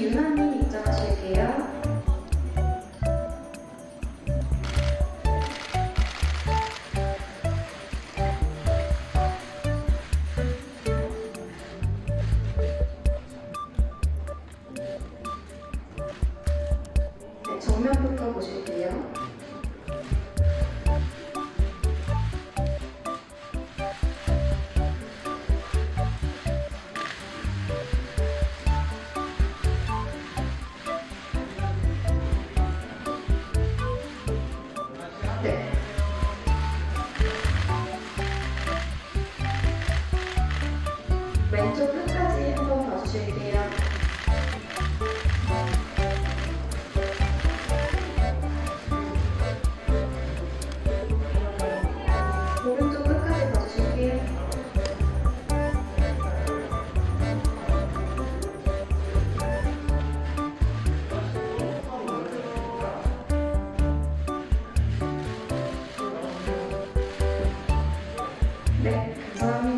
이유나님 입장하실게요. 네, 정면부터 보실게요. 네. 왼쪽 끝까지 한번 봐주실게요. 오른쪽 끝까지 봐주실게요. 네, 감사합니다.